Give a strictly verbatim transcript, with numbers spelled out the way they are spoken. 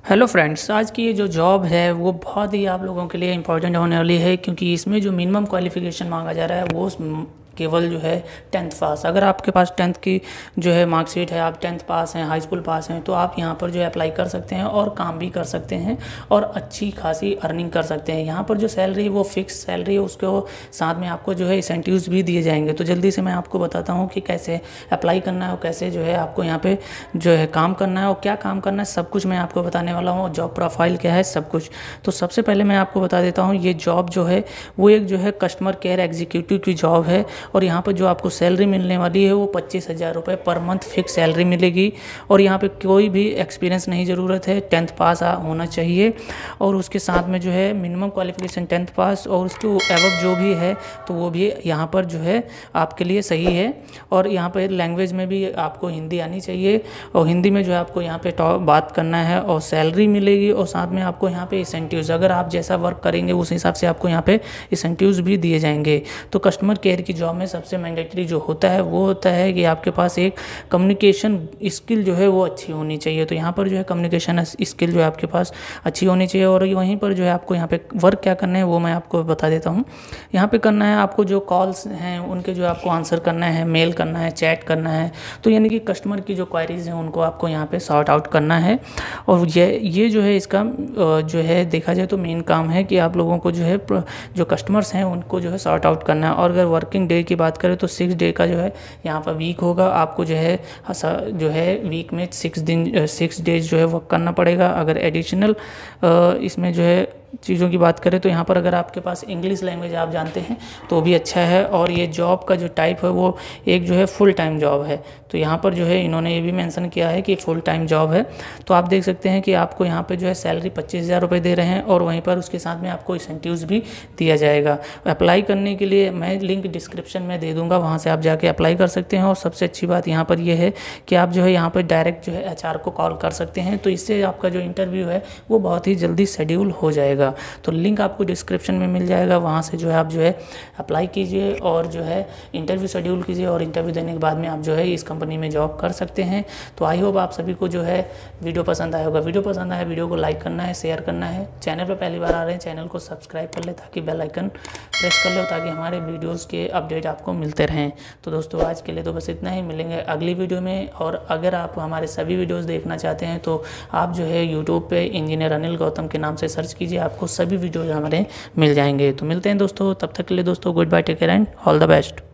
Hello friends, आज की ये जो जॉब है वो बहुत ही आप लोगों के लिए इम्पोर्टेंट होने वाली है, क्योंकि इसमें जो मिनिमम क्वालिफ़िकेशन मांगा जा रहा है वो उस- केवल जो है टेंथ पास। अगर आपके पास टेंथ की जो है मार्कशीट है, आप टेंथ पास हैं, हाई स्कूल पास हैं, तो आप यहाँ पर जो है अप्लाई कर सकते हैं और काम भी कर सकते हैं और अच्छी खासी अर्निंग कर सकते हैं। यहाँ पर जो सैलरी है वो फिक्स सैलरी है, उसके साथ में आपको जो है इंसेंटिव्स भी दिए जाएंगे। तो जल्दी से मैं आपको बताता हूँ कि कैसे अप्लाई करना है और कैसे जो है आपको यहाँ पे जो है काम करना है और क्या काम करना है, सब कुछ मैं आपको बताने वाला हूँ। जॉब प्रोफाइल क्या है, सब कुछ। तो सबसे पहले मैं आपको बता देता हूँ, ये जॉब जो है वो एक जो है कस्टमर केयर एग्जीक्यूटिव की जॉब है। और यहाँ पर जो आपको सैलरी मिलने वाली है वो पच्चीस हज़ार रुपये पर मंथ फिक्स सैलरी मिलेगी। और यहाँ पे कोई भी एक्सपीरियंस नहीं ज़रूरत है, टेंथ पास होना चाहिए। और उसके साथ में जो है मिनिमम क्वालिफिकेशन टेंथ पास, और उसके एवब जो भी है तो वो भी यहाँ पर जो है आपके लिए सही है। और यहाँ पर लैंग्वेज में भी आपको हिंदी आनी चाहिए, और हिंदी में जो है आपको यहाँ पे बात करना है, और सैलरी मिलेगी। और साथ में आपको यहाँ पे इंसेंटिव्स, अगर आप जैसा वर्क करेंगे उस हिसाब से आपको यहाँ पे इंसेंटिव्स भी दिए जाएंगे। तो कस्टमर केयर की जॉब में सबसे मैंडेटरी जो होता है वो होता है कि आपके पास एक कम्युनिकेशन स्किल जो है वो अच्छी होनी चाहिए। तो यहाँ पर जो है कम्युनिकेशन स्किल जो है आपके पास अच्छी होनी चाहिए। और वहीं पर जो है आपको यहाँ पे वर्क क्या करना है वो मैं आपको बता देता हूँ। यहाँ पे करना है आपको, जो कॉल्स हैं उनके जो आपको आंसर करना है, मेल करना है, चैट करना है। तो यानी कि कस्टमर की जो क्वायरीज हैं उनको आपको यहाँ पे सॉर्ट आउट करना है। और ये ये जो है इसका जो है देखा जाए तो मेन काम है कि आप लोगों को जो है जो कस्टमर्स हैं उनको जो है सॉर्ट आउट करना है। और अगर वर्किंग डे की बात करें तो सिक्स डे का जो है यहाँ पर वीक होगा। आपको जो है जो है वीक में सिक्स दिन सिक्स डेज जो है वर्क करना पड़ेगा। अगर एडिशनल इसमें जो है चीज़ों की बात करें तो यहाँ पर अगर आपके पास इंग्लिश लैंग्वेज आप जानते हैं तो भी अच्छा है। और ये जॉब का जो टाइप है वो एक जो है फुल टाइम जॉब है। तो यहाँ पर जो है इन्होंने ये भी मेंशन किया है कि फुल टाइम जॉब है। तो आप देख सकते हैं कि आपको यहाँ पे जो है सैलरी पच्चीस हज़ार रुपये दे रहे हैं, और वहीं पर उसके साथ में आपको इंसेंटिव्स भी दिया जाएगा। अप्लाई करने के लिए मैं लिंक डिस्क्रिप्शन में दे दूँगा, वहाँ से आप जाके अप्लाई कर सकते हैं। और सबसे अच्छी बात यहाँ पर यह है कि आप जो है यहाँ पर डायरेक्ट जो है एच आर को कॉल कर सकते हैं। तो इससे आपका जो इंटरव्यू है वो बहुत ही जल्दी शेड्यूल हो जाएगा। तो लिंक आपको डिस्क्रिप्शन में मिल जाएगा, वहाँ से जो है आप जो है अप्लाई कीजिए और जो है इंटरव्यू शेड्यूल कीजिए। और इंटरव्यू देने के बाद में आप जो है इस कंपनी में जॉब कर सकते हैं। तो आई होप आप सभी को जो है वीडियो पसंद आया होगा। वीडियो पसंद आया वीडियो को लाइक करना है, शेयर करना है। चैनल पर पहली बार आ रहे हैं, चैनल को सब्सक्राइब कर ले, ताकि बेल आइकन प्रेस कर लो, ताकि हमारे वीडियोज़ के अपडेट आपको मिलते रहें। तो दोस्तों आज के लिए तो बस इतना ही, मिलेंगे अगली वीडियो में। और अगर आप हमारे सभी वीडियोज़ देखना चाहते हैं तो आप जो है यूट्यूब पे इंजीनियर अनिल गौतम के नाम से सर्च कीजिए, आपको सभी वीडियो हमारे मिल जाएंगे। तो मिलते हैं दोस्तों, तब तक के लिए दोस्तों good bye, take care and all the best.